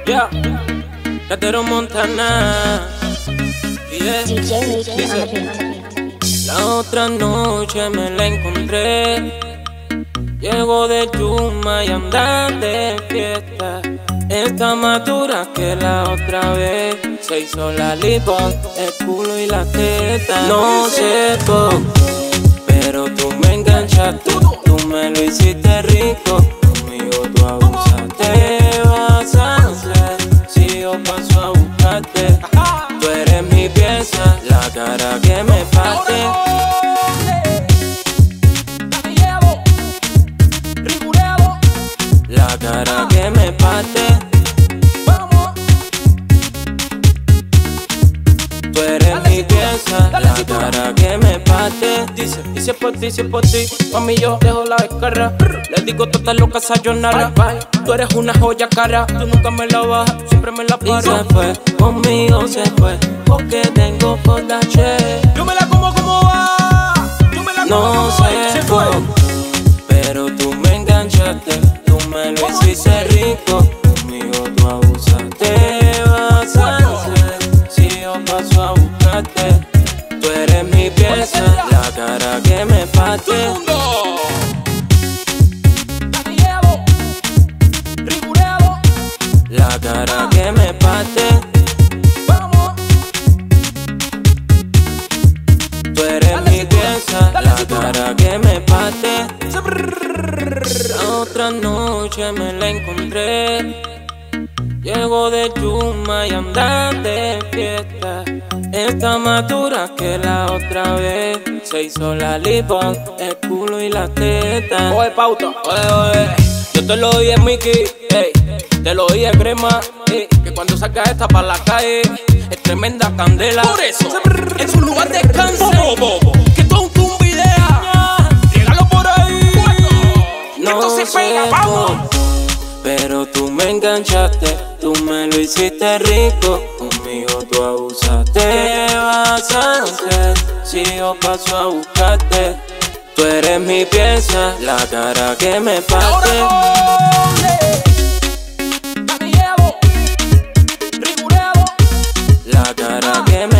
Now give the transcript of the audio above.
Yeah, Catero Montana. Yeah. Dice, la otra noche me la encontré. Llego de Yuma y anda de fiesta. Está más dura que la otra vez. Se hizo la lipo, el culo y la teta. No sé por qué, pero tú me enganchaste. Tú me lo hiciste rico. Conmigo tú abusaste. Vas a hacer si yo paso a buscarte. Tú eres mi pieza, la cara que me parte. La cara que me parte. Tú eres mi pieza, la cara que me parte. Dice, y si es por ti, si es por ti, mami yo dejo la descarga. Le digo todas locas sayonara. Tú eres una joya cara, tú nunca me la bajas, siempre me la paras. Y se fue, conmigo se fue, porque tengo por la che. Yo me la como va, yo me la como no sé por qué, pero tú me enganchaste. Tú me lo hiciste rico, conmigo tú abusaste. Vas a hacer si yo paso a buscarte. Tú eres mi pieza, la cara que me parte. La cara que me parte. Tú eres mi pieza, la cara que me parte. La otra noche me la encontré. Llego de Yuma y anda de fiesta. Está más dura que la otra vez. Se hizo la lipo, el culo y la teta. Oye, pauta. Oye, yo te lo dije, Mickey, ey. Te lo dije, crema, ey. Que cuando sacas esta pa' la calle es tremenda candela. Por eso, en su lugar descanse. Que todo un video. Llégalo por ahí. No Entonces sé pega, vamos. por qué, pero tú me enganchaste. Tú me lo hiciste rico. Conmigo tú abusaste. ¿Qué vas a hacer si yo paso a buscarte? Tú eres mi pieza, la cara que me parte. La cara que me